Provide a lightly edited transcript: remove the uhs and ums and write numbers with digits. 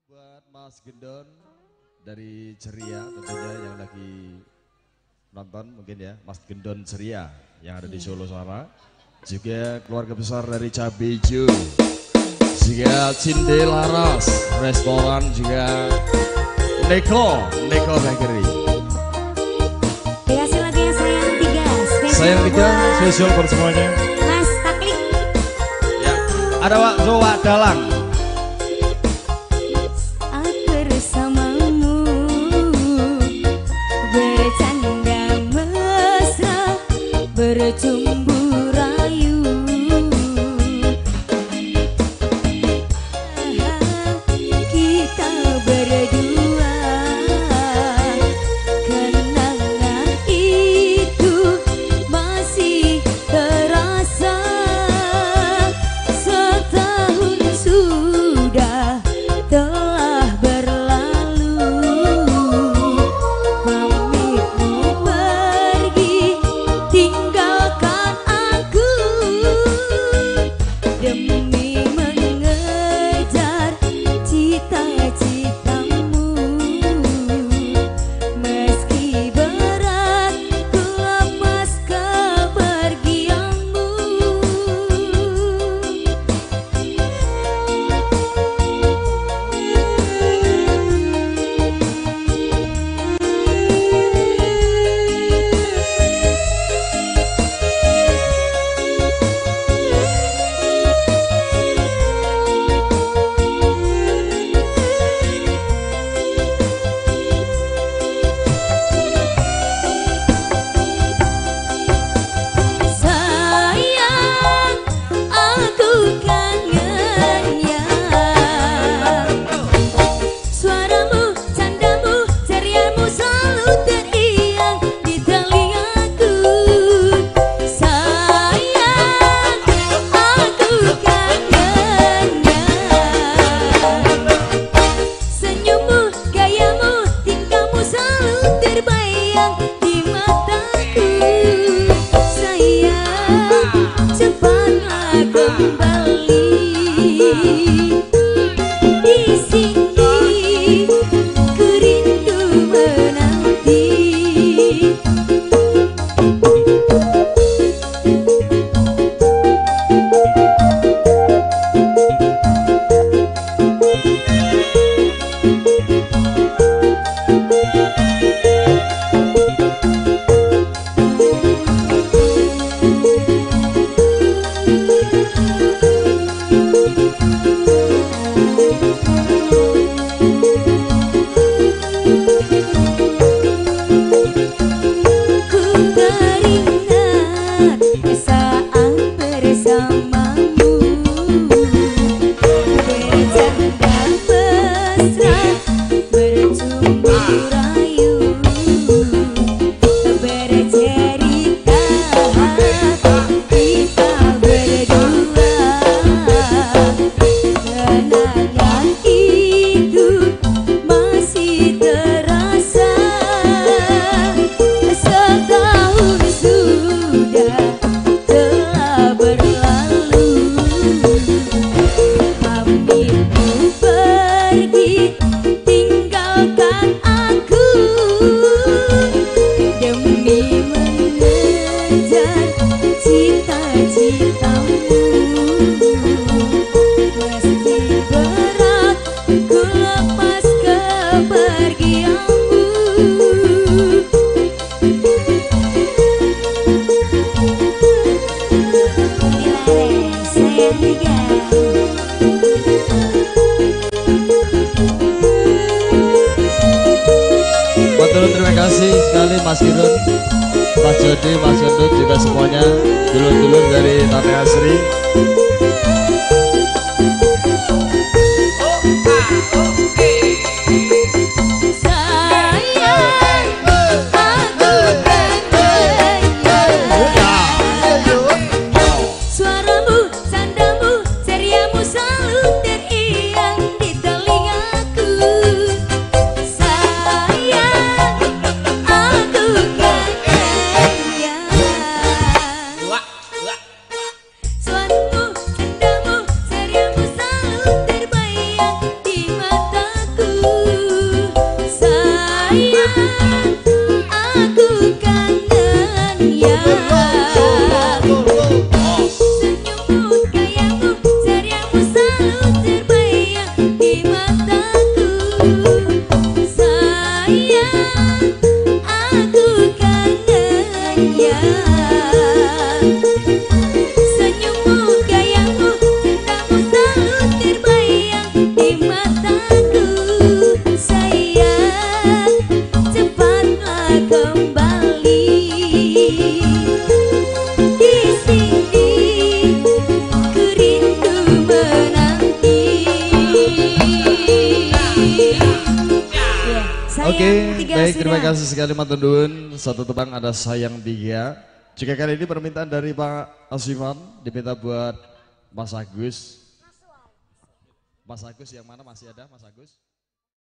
Buat Mas Gendon dari Ceria tentunya yang lagi nonton mungkin ya, Mas Gendon Ceria yang ada di Solo sana. Juga keluarga besar dari Cabejo, juga Cinde Laras, restoran juga Neko Bakery. Dikasih lagi yang sayang tiga, spesial buat semuanya. Mas Taklik. Ya, ada Wak Jowa Dalang. Bersamamu bercanda mesra bercumbu rayu kita berdua kenangan itu masih terasa setahun sudah telah terima kasih sekali Mas Girun, Mas Jody, Mas Gendut juga semuanya, dulur-dulur dari Tante Asri. Suatu Baik, terima kasih sekali Matundun. Satu tebang ada sayang 3. Juga kali ini permintaan dari Pak Asiman diminta buat Mas Agus. Mas Agus yang mana masih ada Mas Agus?